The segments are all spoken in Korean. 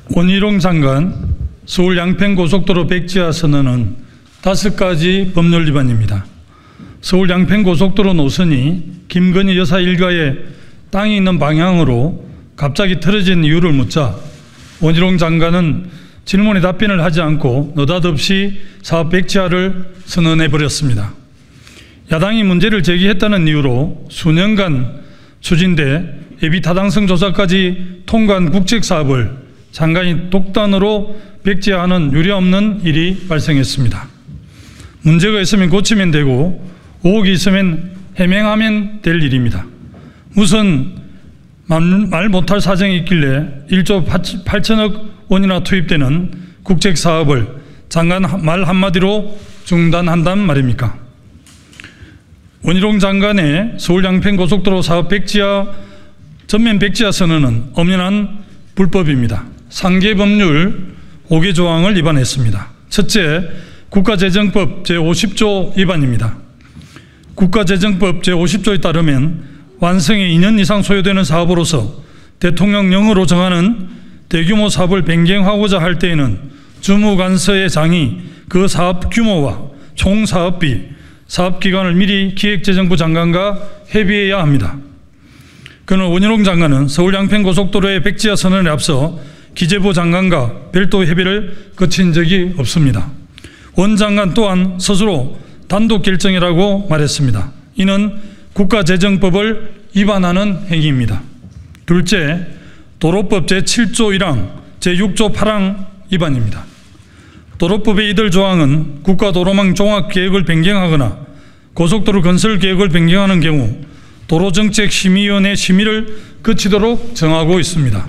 원희룡 장관 서울 양평고속도로 백지화 선언은 5가지 법률 위반입니다. 서울 양평고속도로 노선이 김건희 여사 일가의 땅이 있는 방향으로 갑자기 틀어진 이유를 묻자 원희룡 장관은 질문에 답변을 하지 않고 느닷없이 사업 백지화를 선언해 버렸습니다. 야당이 문제를 제기했다는 이유로 수년간 추진돼 예비 타당성 조사까지 통과한 국책사업을 장관이 독단으로 백지화하는 유례없는 일이 발생했습니다. 문제가 있으면 고치면 되고 의혹이 있으면 해명하면 될 일입니다. 무슨 말 못할 사정이 있길래 1조 8천억 원이나 투입되는 국책사업을 장관 말 한마디로 중단한단 말입니까? 원희룡 장관의 서울 양평고속도로 사업 백지화 전면 백지화 선언은 엄연한 불법입니다. 상계 법률 5개 조항을 위반했습니다. 첫째, 국가재정법 제50조 위반입니다. 국가재정법 제50조에 따르면 완성에 2년 이상 소요되는 사업으로서 대통령령으로 정하는 대규모 사업을 변경하고자 할 때에는 주무관서의 장이 그 사업 규모와 총 사업비, 사업기간을 미리 기획재정부 장관과 협의해야 합니다. 그는 원희룡 장관은 서울 양평고속도로의 백지화 선언에 앞서 기재부 장관과 별도 협의를 거친 적이 없습니다. 원 장관 또한 스스로 단독 결정이라고 말했습니다. 이는 국가재정법을 위반하는 행위입니다. 둘째, 도로법 제7조 1항, 제6조 8항 위반입니다. 도로법의 이들 조항은 국가도로망 종합계획을 변경하거나 고속도로 건설 계획을 변경하는 경우 도로정책심의위원회 심의를 거치도록 정하고 있습니다.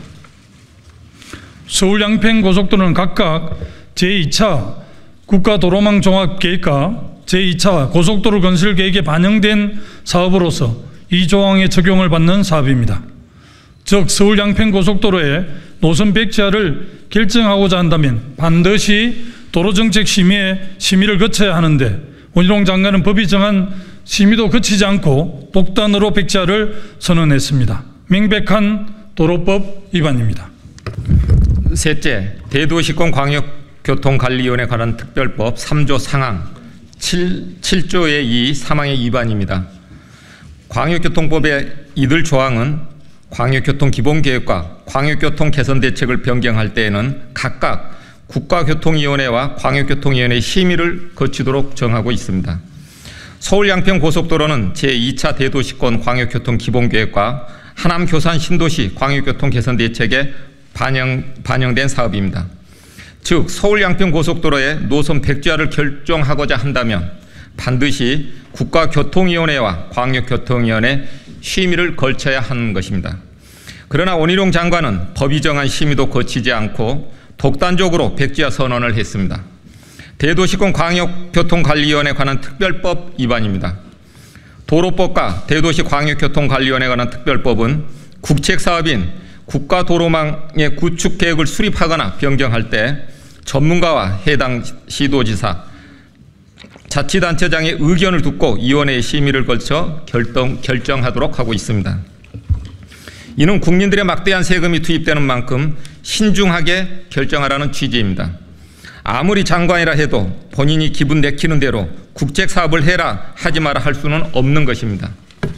서울 양평고속도로는 각각 제2차 국가도로망 종합계획과 제2차 고속도로 건설 계획에 반영된 사업으로서 이 조항의 적용을 받는 사업입니다. 즉 서울 양평고속도로의 노선 백지화를 결정하고자 한다면 반드시 도로정책심의회 심의를 거쳐야 하는데 원희룡 장관은 법이 정한 심의도 거치지 않고 독단으로 백지화를 선언했습니다. 명백한 도로법 위반입니다. 셋째, 대도시권 광역교통관리위원회 관한 특별법 3조 상항 7조의 2 3항의 위반입니다. 광역교통법의 이들 조항은 광역교통기본계획과 광역교통개선대책을 변경할 때에는 각각 국가교통위원회와 광역교통위원회의 심의를 거치도록 정하고 있습니다. 서울 양평고속도로는 제2차 대도시권 광역교통기본계획과 하남 교산 신도시 광역교통개선대책에 반영된 사업입니다. 즉 서울 양평고속도로의 노선 백지화를 결정하고자 한다면 반드시 국가교통위원회와 광역교통위원회 심의를 거쳐야 하는 것입니다. 그러나 원희룡 장관은 법이 정한 심의도 거치지 않고 독단적으로 백지화 선언을 했습니다. 대도시권 광역교통관리위원회 관한 특별법 위반입니다. 도로법과 대도시 광역교통관리위원회 관한 특별법은 국책사업인 국가도로망의 구축계획을 수립하거나 변경할 때 전문가와 해당 시도지사, 자치단체장의 의견을 듣고 위원회의 심의를 거쳐 결정하도록 하고 있습니다. 이는 국민들의 막대한 세금이 투입되는 만큼 신중하게 결정하라는 취지입니다. 아무리 장관이라 해도 본인이 기분 내키는 대로 국책사업을 해라 하지 마라 할 수는 없는 것입니다.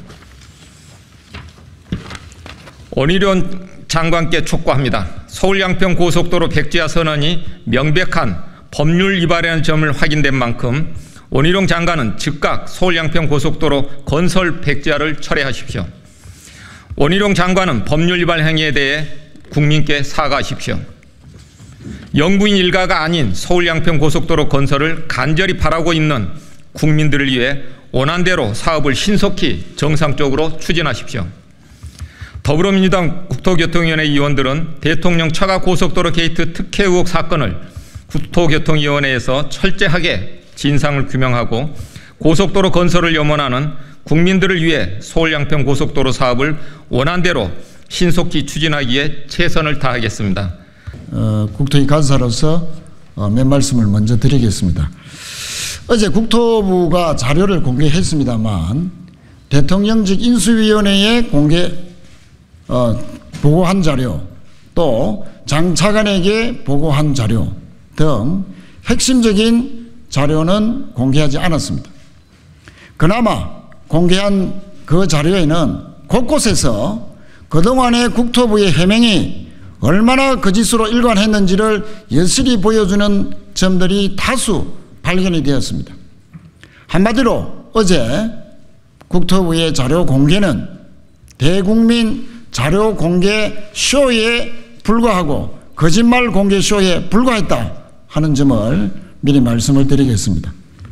원희룡 장관께 촉구합니다. 서울 양평고속도로 백지화 선언이 명백한 법률 위반이라는 점을 확인된 만큼 원희룡 장관은 즉각 서울 양평고속도로 건설 백지화를 철회하십시오. 원희룡 장관은 법률 위반 행위에 대해 국민께 사과하십시오. 영부인 일가가 아닌 서울 양평고속도로 건설을 간절히 바라고 있는 국민들을 위해 원안대로 사업을 신속히 정상적으로 추진하십시오. 더불어민주당 국토교통위원회 의원들은 대통령 처가 고속도로 게이트 특혜 의혹 사건을 국토교통위원회에서 철저하게 진상을 규명하고 고속도로 건설을 염원하는 국민들을 위해 서울 양평 고속도로 사업을 원안대로 신속히 추진하기에 최선을 다하겠습니다. 국토위 간사로서 몇 말씀을 먼저 드리겠습니다. 어제 국토부가 자료를 공개했습니다만 대통령직 인수위원회에 보고한 자료 또 장 차관에게 보고한 자료 등 핵심적인 자료는 공개하지 않았습니다. 그나마 공개한 그 자료에는 곳곳에서 그동안의 국토부의 해명이 얼마나 거짓으로 일관했는지를 여실히 보여주는 점들이 다수 발견이 되었습니다. 한마디로 어제 국토부의 자료 공개는 대국민 자료 공개 쇼에 불과하고 거짓말 공개 쇼에 불과했다 하는 점을 미리 말씀을 드리겠습니다.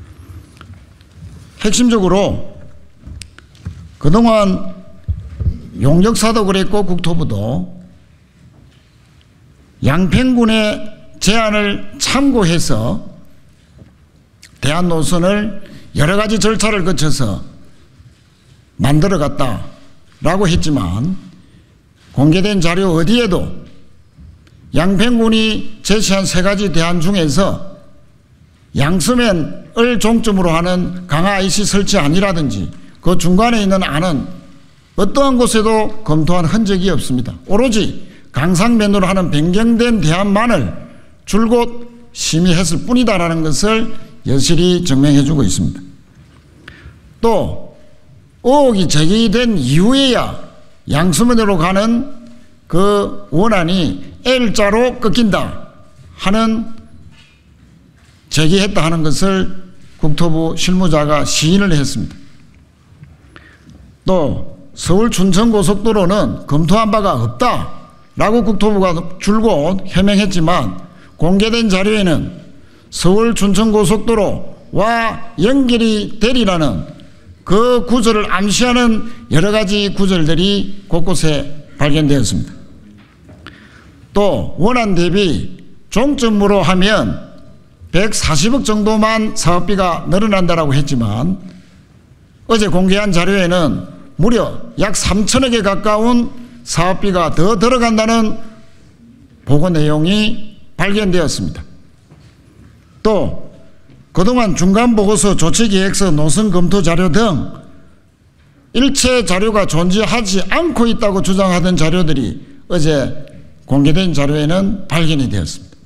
핵심적으로 그동안 용역사도 그랬고 국토부도 양평군의 제안을 참고해서 대안 노선을 여러 가지 절차를 거쳐서 만들어갔다라고 했지만 공개된 자료 어디에도 양평군이 제시한 3가지 대안 중에서 양서면을 종점으로 하는 강화 IC 설치 안이라든지 그 중간에 있는 안은 어떠한 곳에도 검토한 흔적이 없습니다. 오로지 강상면으로 하는 변경된 대안만을 줄곧 심의했을 뿐이다라는 것을 여실히 증명해 주고 있습니다. 또 의혹이 제기된 이후에야 양서면으로 가는 그 원안이 L자로 꺾인다 하는 제기했다 하는 것을 국토부 실무자가 시인을 했습니다. 또 서울 춘천 고속도로는 검토한 바가 없다라고 국토부가 줄곧 해명했지만 공개된 자료에는 서울 춘천 고속도로와 연결이 되리라는 그 구절을 암시하는 여러 가지 구절들이 곳곳에 발견되었습니다. 또 원안 대비 종점으로 하면 140억 정도만 사업비가 늘어난다고 했지만 어제 공개한 자료에는 무려 약 3천억에 가까운 사업비가 더 들어간다는 보고 내용이 발견되었습니다. 또 그동안 중간보고서, 조치계획서, 노선검토 자료 등 일체 자료가 존재하지 않고 있다고 주장하던 자료들이 어제 공개된 자료에는 발견이 되었습니다.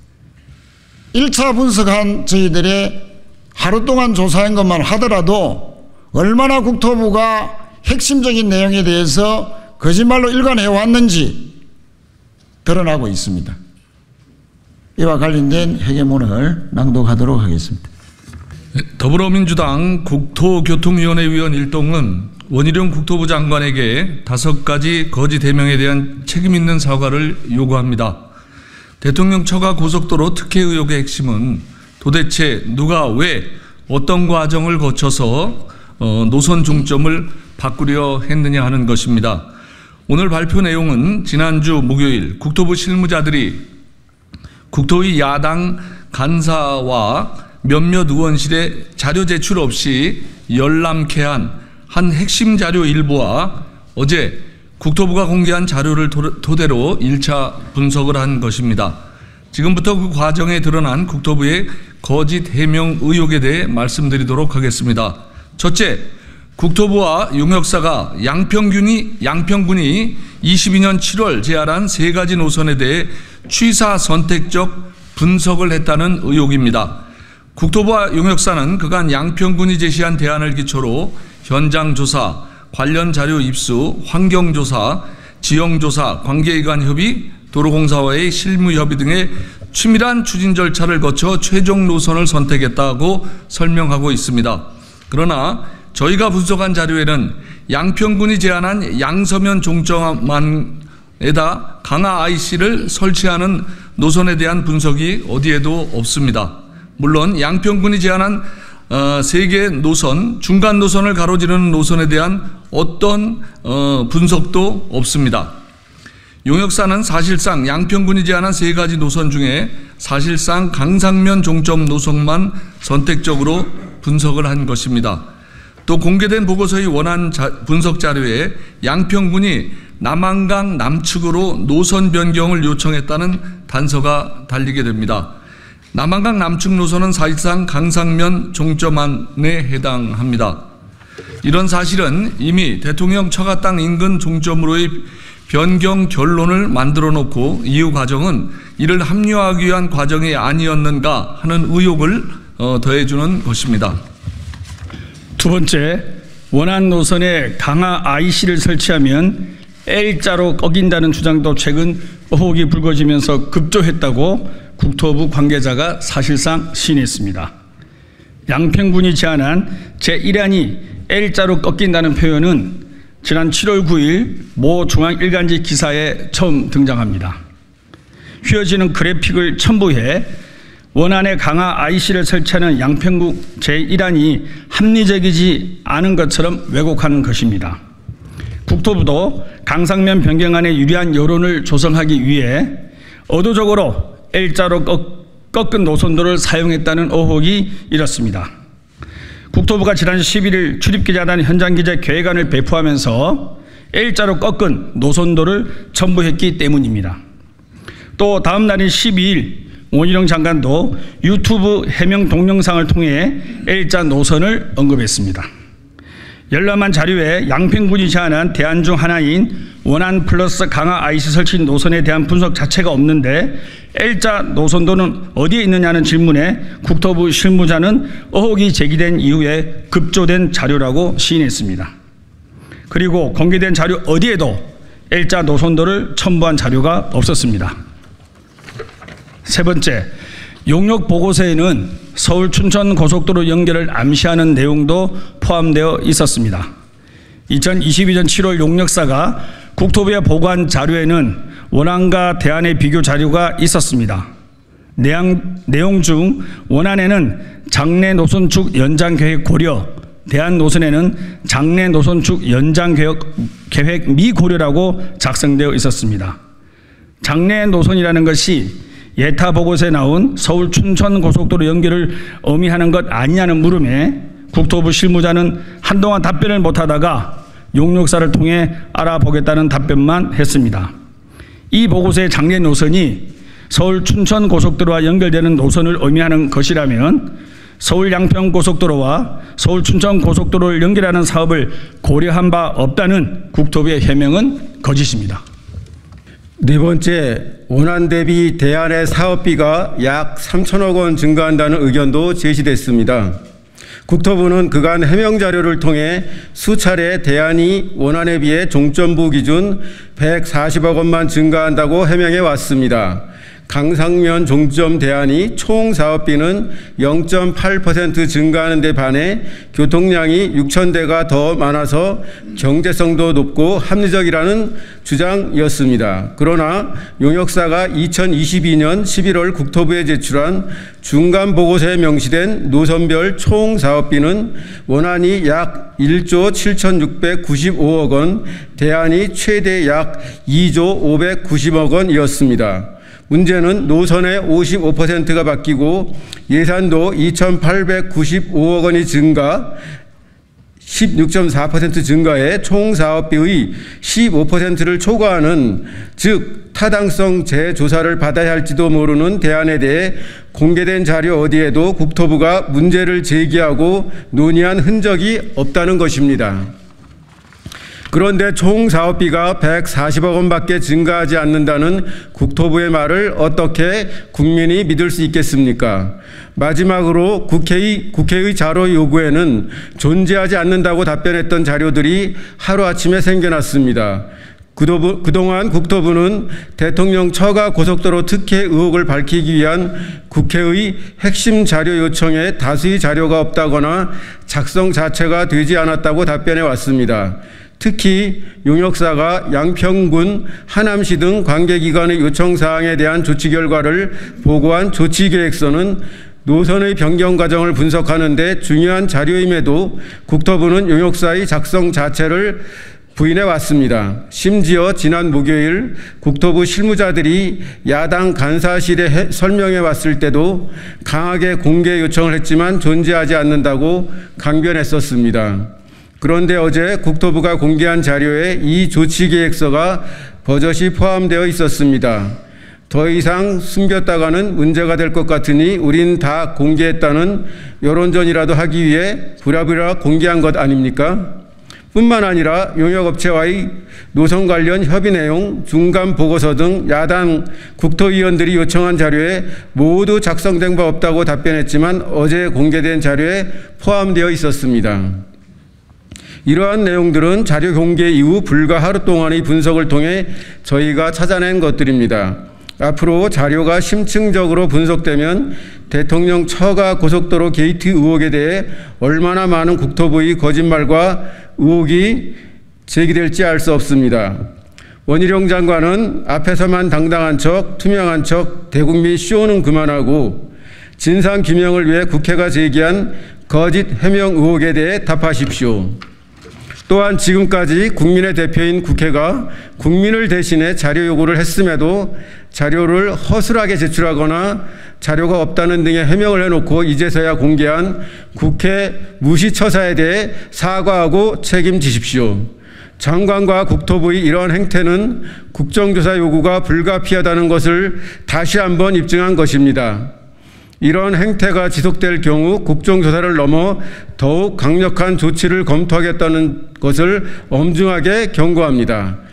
1차 분석한 저희들의 하루 동안 조사한 것만 하더라도 얼마나 국토부가 핵심적인 내용에 대해서 거짓말로 일관해 왔는지 드러나고 있습니다. 이와 관련된 회계문을 낭독하도록 하겠습니다. 더불어민주당 국토교통위원회 위원 일동은 원희룡 국토부 장관에게 5가지 거짓 해명에 대한 책임 있는 사과를 요구합니다. 대통령 처가 고속도로 특혜 의혹의 핵심은 도대체 누가 왜 어떤 과정을 거쳐서 노선 중점을 바꾸려 했느냐 하는 것입니다. 오늘 발표 내용은 지난주 목요일 국토부 실무자들이 국토위 야당 간사와 몇몇 의원실에 자료 제출 없이 열람케한 한 핵심 자료 일부와 어제 국토부가 공개한 자료를 토대로 1차 분석을 한 것입니다. 지금부터 그 과정에 드러난 국토부의 거짓 해명 의혹에 대해 말씀드리도록 하겠습니다. 첫째, 국토부와 용역사가 양평군이 22년 7월 제안한 3가지 노선에 대해 취사 선택적 분석을 했다는 의혹입니다. 국토부와 용역사는 그간 양평군이 제시한 대안을 기초로 현장조사, 관련 자료 입수, 환경조사, 지형조사, 관계기관 협의, 도로공사와의 실무협의 등의 치밀한 추진 절차를 거쳐 최종 노선을 선택했다고 설명하고 있습니다. 그러나 저희가 분석한 자료에는 양평군이 제안한 양서면 종점안에다 강화 IC를 설치하는 노선에 대한 분석이 어디에도 없습니다. 물론 양평군이 제안한 3개 노선, 중간 노선을 가로지르는 노선에 대한 어떤 분석도 없습니다. 용역사는 사실상 양평군이 제안한 3가지 노선 중에 사실상 강상면 종점 노선만 선택적으로 분석을 한 것입니다. 또 공개된 보고서의 원안 분석 자료에 양평군이 남한강 남측으로 노선 변경을 요청했다는 단서가 달리게 됩니다. 남한강 남측 노선은 사실상 강상면 종점안에 해당합니다. 이런 사실은 이미 대통령 처가 땅 인근 종점으로의 변경 결론을 만들어 놓고 이후 과정은 이를 합리화하기 위한 과정이 아니었는가 하는 의혹을 더해주는 것입니다. 두 번째, 원안 노선에 강화 IC를 설치하면 L자로 꺾인다는 주장도 최근 의혹이 불거지면서 급조했다고 국토부 관계자가 사실상 시인했습니다. 양평군이 제안한 제1안이 L자로 꺾인다는 표현은 지난 7월 9일 모 중앙일간지 기사에 처음 등장합니다. 휘어지는 그래픽을 첨부해 원안에 강화 IC를 설치하는 양평군 제1안이 합리적이지 않은 것처럼 왜곡하는 것입니다. 국토부도 강상면 변경안에 유리한 여론을 조성하기 위해 의도적으로 L자로 꺾은 노선도를 사용했다는 의혹이 일었습니다. 국토부가 지난 11일 출입기자단 현장기자 계획안을 배포하면서 L자로 꺾은 노선도를 첨부했기 때문입니다. 또 다음 날인 12일 원희룡 장관도 유튜브 해명 동영상을 통해 L자 노선을 언급했습니다. 열람한 자료에 양평군이 제안한 대안 중 하나인 원안 플러스 강화 IC 설치 노선에 대한 분석 자체가 없는데 L자 노선도는 어디에 있느냐는 질문에 국토부 실무자는 의혹이 제기된 이후에 급조된 자료라고 시인했습니다. 그리고 공개된 자료 어디에도 L자 노선도를 첨부한 자료가 없었습니다. 세 번째, 용역 보고서에는 서울 춘천 고속도로 연결을 암시하는 내용도 포함되어 있었습니다. 2022년 7월 용역사가 국토부에 보고한 자료에는 원안과 대안의 비교 자료가 있었습니다. 내용 중 원안에는 장내 노선축 연장 계획 고려, 대안 노선에는 장내 노선축 연장 계획 미고려라고 작성되어 있었습니다. 장내 노선이라는 것이 예타 보고서에 나온 서울 춘천 고속도로 연결을 의미하는 것 아니냐는 물음에 국토부 실무자는 한동안 답변을 못하다가 용역사를 통해 알아보겠다는 답변만 했습니다. 이 보고서의 장내 노선이 서울 춘천 고속도로와 연결되는 노선을 의미하는 것이라면 서울 양평 고속도로와 서울 춘천 고속도로를 연결하는 사업을 고려한 바 없다는 국토부의 해명은 거짓입니다. 네 번째, 원안 대비 대안의 사업비가 약 3천억 원 증가한다는 의견도 제시됐습니다. 국토부는 그간 해명 자료를 통해 수차례 대안이 원안에 비해 종점부 기준 140억 원만 증가한다고 해명해 왔습니다. 강상면 종점 대안이 총 사업비는 0.8% 증가하는 데 반해 교통량이 6,000대가 더 많아서 경제성도 높고 합리적이라는 주장이었습니다. 그러나 용역사가 2022년 11월 국토부에 제출한 중간 보고서에 명시된 노선별 총 사업비는 원안이 약 1조 7,695억 원, 대안이 최대 약 2조 590억 원이었습니다. 문제는 노선의 55%가 바뀌고 예산도 2,895억 원이 증가, 16.4% 증가해 총 사업비의 15%를 초과하는, 즉 타당성 재조사를 받아야 할지도 모르는 대안에 대해 공개된 자료 어디에도 국토부가 문제를 제기하고 논의한 흔적이 없다는 것입니다. 그런데 총 사업비가 140억 원밖에 증가하지 않는다는 국토부의 말을 어떻게 국민이 믿을 수 있겠습니까? 마지막으로 국회의 자료 요구에는 존재하지 않는다고 답변했던 자료들이 하루아침에 생겨났습니다. 그동안 국토부는 대통령 처가 고속도로 특혜 의혹을 밝히기 위한 국회의 핵심 자료 요청에 다수의 자료가 없다거나 작성 자체가 되지 않았다고 답변해 왔습니다. 특히 용역사가 양평군, 하남시 등 관계기관의 요청사항에 대한 조치 결과를 보고한 조치계획서는 노선의 변경 과정을 분석하는 데 중요한 자료임에도 국토부는 용역사의 작성 자체를 부인해 왔습니다. 심지어 지난 목요일 국토부 실무자들이 야당 간사실에 설명해 왔을 때도 강하게 공개 요청을 했지만 존재하지 않는다고 강변했었습니다. 그런데 어제 국토부가 공개한 자료에 이 조치계획서가 버젓이 포함되어 있었습니다. 더 이상 숨겼다가는 문제가 될 것 같으니 우린 다 공개했다는 여론전이라도 하기 위해 부랴부랴 공개한 것 아닙니까? 뿐만 아니라 용역업체와의 노선 관련 협의 내용, 중간 보고서 등 야당 국토위원들이 요청한 자료에 모두 작성된 바 없다고 답변했지만 어제 공개된 자료에 포함되어 있었습니다. 이러한 내용들은 자료 공개 이후 불과 하루 동안의 분석을 통해 저희가 찾아낸 것들입니다. 앞으로 자료가 심층적으로 분석되면 대통령 처가 고속도로 게이트 의혹에 대해 얼마나 많은 국토부의 거짓말과 의혹이 제기될지 알 수 없습니다. 원희룡 장관은 앞에서만 당당한 척, 투명한 척, 대국민 쇼는 그만하고 진상규명을 위해 국회가 제기한 거짓 해명 의혹에 대해 답하십시오. 또한 지금까지 국민의 대표인 국회가 국민을 대신해 자료 요구를 했음에도 자료를 허술하게 제출하거나 자료가 없다는 등의 해명을 해놓고 이제서야 공개한 국회 무시처사에 대해 사과하고 책임지십시오. 장관과 국토부의 이러한 행태는 국정조사 요구가 불가피하다는 것을 다시 한번 입증한 것입니다. 이런 행태가 지속될 경우 국정조사를 넘어 더욱 강력한 조치를 검토하겠다는 것을 엄중하게 경고합니다.